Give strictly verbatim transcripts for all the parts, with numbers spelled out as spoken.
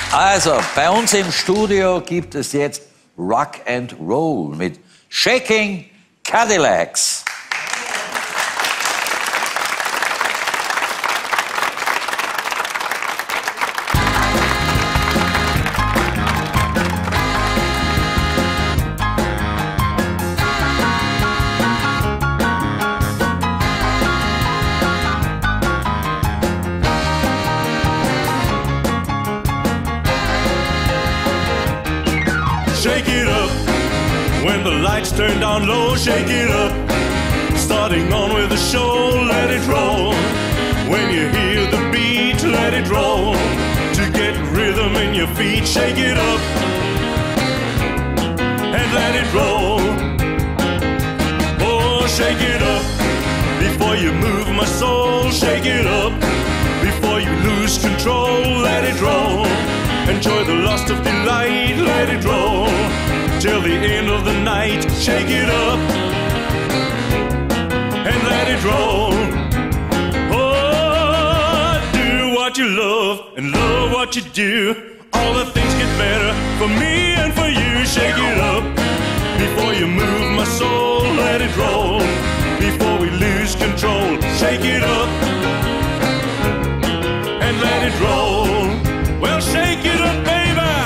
Also, bei uns im Studio gibt es jetzt Rock and Roll mit Shaking Cadillacs. Shake it up when the lights turn down low. Shake it up, starting on with the show. Let it roll when you hear the beat. Let it roll to get rhythm in your feet. Shake it up and let it roll. Oh, shake it up before you move my soul. Shake it up before you lose control. Let it roll. Enjoy the lust of delight, let it roll till the end of the night. Shake it up and let it roll. Oh, do what you love and love what you do. All the things get better for me and for you. Shake it up before you move my soul. Let it roll before we lose control. Shake it up and let it roll. Well, shake it up, baby.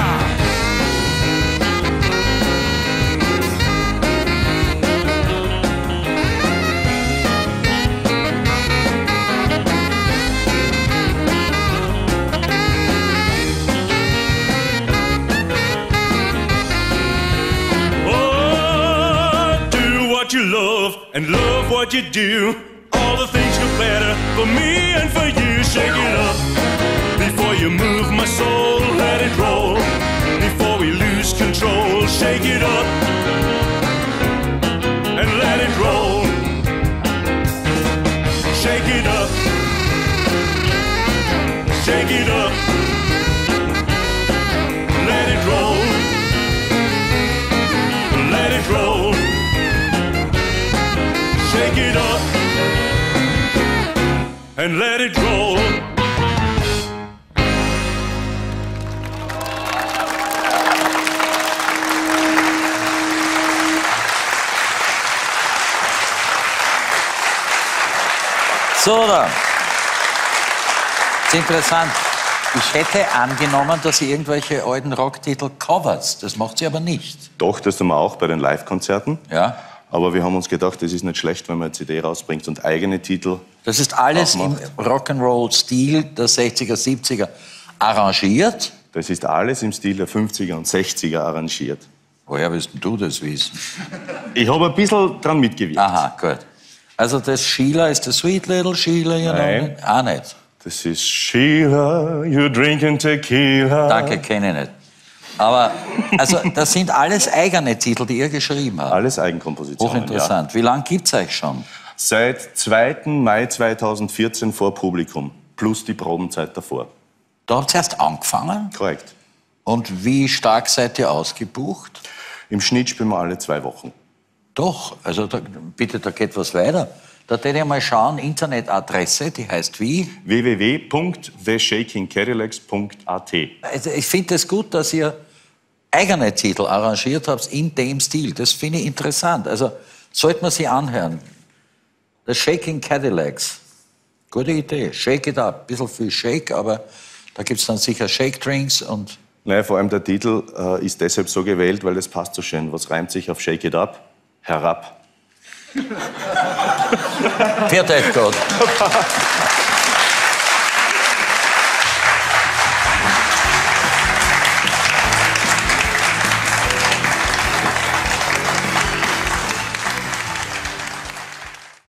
Oh, do what you love and love what you do. All the things get better for me and for you. Shake it up before you move my soul. Let it roll before we lose control. Shake it up and let it roll. Shake it up, shake it up, let it roll, let it roll. Shake it up and let it roll. So, dann. Das ist interessant. Ich hätte angenommen, dass ihr irgendwelche alten Rocktitel covert. Das macht sie aber nicht. Doch, das tun wir auch bei den Live-Konzerten. Ja. Aber wir haben uns gedacht, es ist nicht schlecht, wenn man eine C D rausbringt und eigene Titel. Das ist alles aufmacht. im Rock'n'Roll-Stil der sechziger, siebziger arrangiert. Das ist alles im Stil der fünfziger und sechziger arrangiert. Woher willst du das wissen? Ich habe ein bisschen dran mitgewirkt. Aha, gut. Also das Sheila ist der Sweet Little Sheila, you Nein. know? Auch nicht. Das ist Sheila, you're drinking tequila. Danke, kenne ich nicht. Aber also, das sind alles eigene Titel, die ihr geschrieben habt. Alles Eigenkompositionen, Hochinteressant. ja. Wie lange gibt es euch schon? Seit zweiten Mai zweitausendvierzehn vor Publikum, plus die Probenzeit davor. Da habt ihr erst angefangen? Korrekt. Und wie stark seid ihr ausgebucht? Im Schnitt spielen wir alle zwei Wochen. Doch, also da, bitte, da geht was weiter. Da hätte ich mal schauen, Internetadresse, die heißt wie? w w w punkt the shaking cadillacs punkt a t. Also ich finde es gut, dass ihr eigene Titel arrangiert habt in dem Stil. Das finde ich interessant. Also sollte man sie anhören. The Shaking Cadillacs. Gute Idee. Shake it up. Ein bisschen viel Shake, aber da gibt es dann sicher Shake Drinks und... Naja, vor allem der Titel äh, ist deshalb so gewählt, weil es passt so schön. Was reimt sich auf Shake it up? Herab. Viert euch Gott.